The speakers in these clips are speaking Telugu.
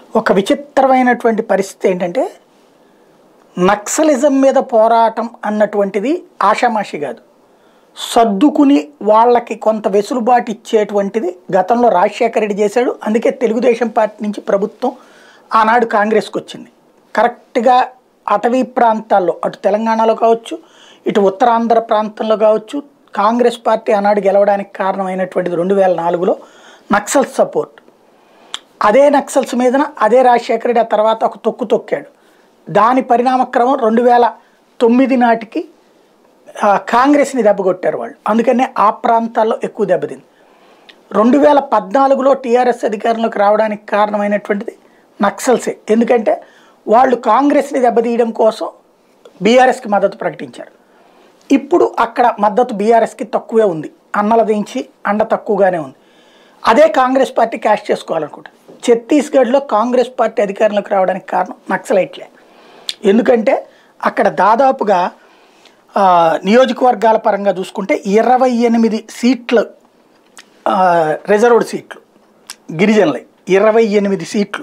ఒక విచిత్రమైనటువంటి పరిస్థితి ఏంటంటే నక్సలిజం మీద పోరాటం అన్నటువంటిది ఆషామాషి కాదు. సర్దుకుని వాళ్ళకి కొంత వెసులుబాటు ఇచ్చేటువంటిది గతంలో రాజశేఖర రెడ్డి చేశాడు. అందుకే తెలుగుదేశం పార్టీ నుంచి ప్రభుత్వం ఆనాడు కాంగ్రెస్కి వచ్చింది. కరెక్ట్గా అటవీ ప్రాంతాల్లో అటు తెలంగాణలో కావచ్చు, ఇటు ఉత్తరాంధ్ర ప్రాంతంలో కావచ్చు, కాంగ్రెస్ పార్టీ ఆనాడు గెలవడానికి కారణమైనటువంటిది 2004లో నక్సల్ సపోర్ట్. అదే నక్సల్స్ మీదన అదే రాజశేఖర రెడ్డి ఆ తర్వాత ఒక తొక్కు తొక్కాడు. దాని పరిణామక్రమం 2009 నాటికి కాంగ్రెస్ని దెబ్బకొట్టారు వాళ్ళు. అందుకనే ఆ ప్రాంతాల్లో ఎక్కువ దెబ్బతింది. 2014లో టీఆర్ఎస్ అధికారంలోకి రావడానికి కారణమైనటువంటిది నక్సల్సే. ఎందుకంటే వాళ్ళు కాంగ్రెస్ని దెబ్బతీయడం కోసం బీఆర్ఎస్కి మద్దతు ప్రకటించారు. ఇప్పుడు అక్కడ మద్దతు బీఆర్ఎస్కి తక్కువే ఉంది, అన్నల దించి అండ తక్కువగానే ఉంది. అదే కాంగ్రెస్ పార్టీ క్యాష్ చేసుకోవాలనుకుంటుంది. ఛత్తీస్గఢ్లో కాంగ్రెస్ పార్టీ అధికారంలోకి రావడానికి కారణం నక్సలైట్లే. ఎందుకంటే అక్కడ దాదాపుగా నియోజకవర్గాల పరంగా చూసుకుంటే 28 సీట్లు రిజర్వ్డ్ సీట్లు గిరిజనులై, 28 సీట్లు.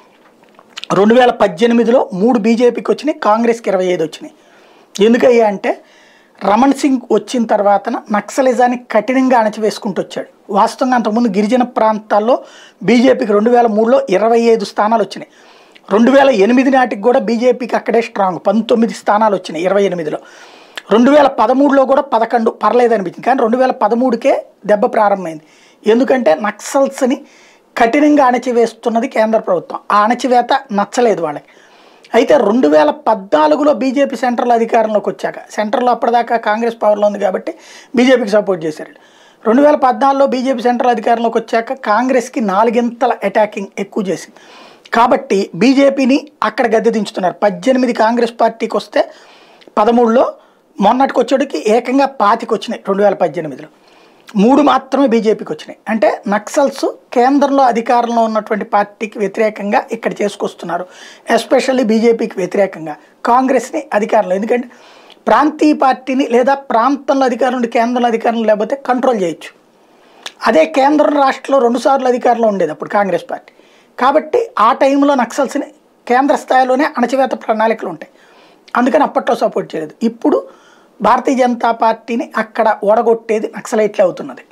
2018లో 3 బీజేపీకి వచ్చినాయి, కాంగ్రెస్కి 25 వచ్చినాయి. ఎందుకయ్యా అంటే రమణ్ సింగ్ వచ్చిన తర్వాత నక్సలిజాన్ని కఠినంగా అణచివేసుకుంటూ వచ్చాడు. వాస్తవంగా అంతకుముందు గిరిజన ప్రాంతాల్లో బీజేపీకి 2003లో 25 స్థానాలు వచ్చినాయి. 2008 నాటికి కూడా బీజేపీకి అక్కడే స్ట్రాంగ్ 19 స్థానాలు వచ్చినాయి 28లో. 2013లో కూడా 11 పర్లేదు అనిపించింది. కానీ 2013కే దెబ్బ ప్రారంభమైంది. ఎందుకంటే నక్సల్స్ని కఠినంగా అణచివేస్తున్నది కేంద్ర ప్రభుత్వం. ఆ అణచివేత నచ్చలేదు వాళ్ళకి. అయితే 2014లో బీజేపీ సెంట్రల్ అధికారంలోకి వచ్చాక, సెంట్రల్లో అప్పటిదాకా కాంగ్రెస్ పవర్లో ఉంది కాబట్టి బీజేపీకి సపోర్ట్ చేశారు. 2014లో బీజేపీ సెంట్రల్ అధికారంలోకి వచ్చాక కాంగ్రెస్కి 4 అటాకింగ్ ఎక్కువ చేసింది. కాబట్టి బీజేపీని అక్కడ గద్దె దించుతున్నారు. 18 కాంగ్రెస్ పార్టీకి వస్తే 13లో మొన్నటికి వచ్చేటికి ఏకంగా 25 వచ్చినాయి. 2018లో 3 మాత్రమే బీజేపీకి వచ్చినాయి. అంటే నక్సల్స్ కేంద్రంలో అధికారంలో ఉన్నటువంటి పార్టీకి వ్యతిరేకంగా ఇక్కడ చేసుకొస్తున్నారు. ఎస్పెషల్లీ బీజేపీకి వ్యతిరేకంగా కాంగ్రెస్ని అధికారంలో. ఎందుకంటే ప్రాంతీయ పార్టీని లేదా ప్రాంతంలో అధికారం నుండి కేంద్రంలో అధికారంలో లేకపోతే కంట్రోల్ చేయొచ్చు. అదే కేంద్రం రాష్ట్రంలో 2 సార్లు అధికారంలో ఉండేది అప్పుడు కాంగ్రెస్ పార్టీ. కాబట్టి ఆ టైంలో నక్సల్స్ని కేంద్ర స్థాయిలోనే అణచివేత ప్రణాళికలు ఉంటాయి. అందుకని అప్పట్లో సపోర్ట్ చేయలేదు. ఇప్పుడు భారతీయ జనతా పార్టీని అక్కడ ఓడగొట్టేది నక్సలైట్లే అవుతున్నది.